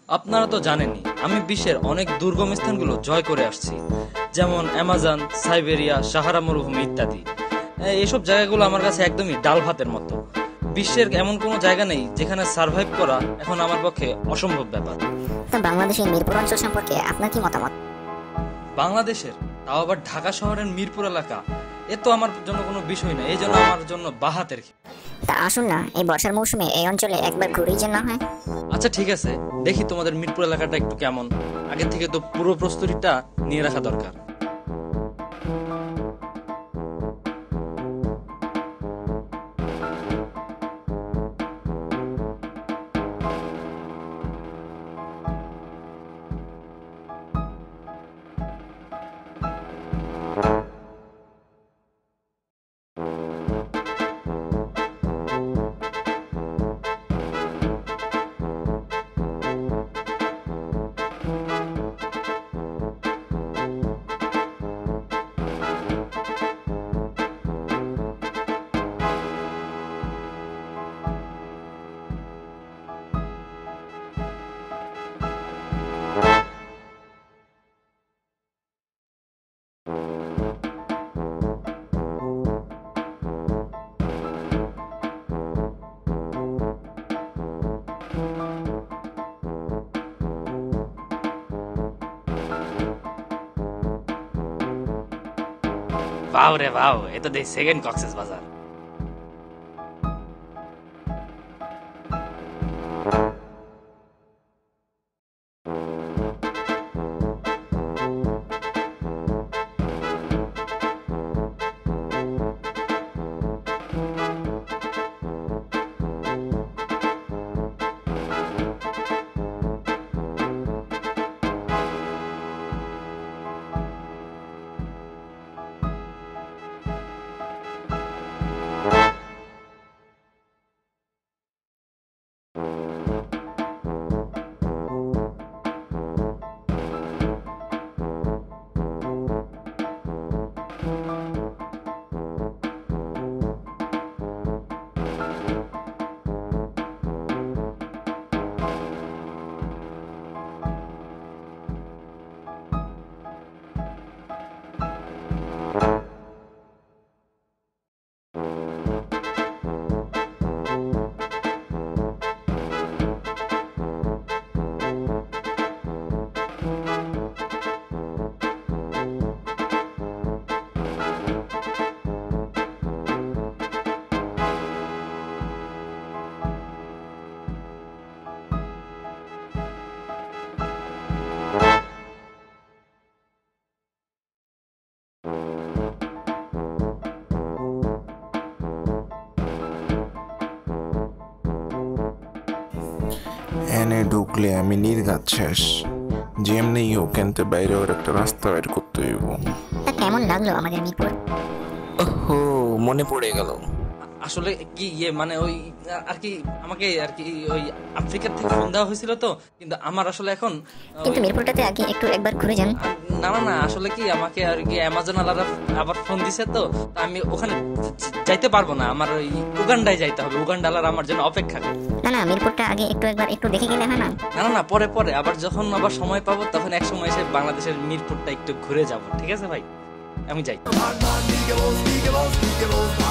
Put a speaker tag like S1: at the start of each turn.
S1: আপনারা তো জানেনই আমি বিশ্বের অনেক দুর্গম স্থানগুলো জয় করে আসছি, যেমন অ্যামাজন, সাইবেরিয়া, সাহারা মরুভূমি ইত্যাদি। এসব জায়গাগুলো আমার কাছে একদমই ডাল ভাতের মতো। বিশ্বের এমন কোনো জায়গা নেই যেখানে সার্ভাইভ করা এখন আমার পক্ষে অসম্ভব ব্যাপার।
S2: তো বাংলাদেশের মিরপুর অঞ্চল সম্পর্কে আপনার কি মতামত?
S1: বাংলাদেশের, তাও আবার ঢাকা শহরের মিরপুর এলাকা, এ তো আমার জন্য কোনো বিষয় না, এই জন্য আমার জন্য বাহাতের।
S2: তা আসুন না, এই বর্ষার মৌসুমে এই অঞ্চলে একবার ঘুরেই যে না হয়।
S1: আচ্ছা ঠিক আছে, দেখি তোমাদের মিরপুর এলাকাটা একটু কেমন। আগে থেকে তো পুরো প্রস্তুতিটা নিয়ে রাখা দরকার। ভাও রে ভাও, এ তো দেখি সেকেন্ড কক্সেস বাজার।
S3: এনে ঢুকলে আমি নির্ঘাত শেষ। যেমনি হোক এনতে বাইরে ওর একটা রাস্তা বের করতে হইব।
S2: তা কেমন লাগলো আমাদের মিরপুর?
S3: ওহো, মনে পড়ে গেল।
S1: আসলে কি মানে ওই আর কি আমাকে আর কি ওই আফ্রিকার থেকে ফোন দেওয়া হয়েছিল তো, কিন্তু আমার আসলে এখন
S2: কিন্তু মিরপুরটাতে আগে একটু একবার ঘুরে যান।
S1: না না না, আসলে কি আমাকে আর কি অ্যামাজন আলারা আবার ফোন দিছে তো, তা আমি ওখানে যাইতে পারবো না। আমার ওই উগান্ডায় যাইতে হবে, উগান্ডালারা আমার জন্য অপেক্ষা করে।
S2: না না, মিরপুরটা আগে একবার একটু দেখে গেলে হয় না?
S1: না না না, পরে পরে আবার যখন আবার সময় পাবো তখন এক সময় এসে বাংলাদেশের মিরপুরটা একটু ঘুরে যাব। ঠিক আছে ভাই, আমি যাই।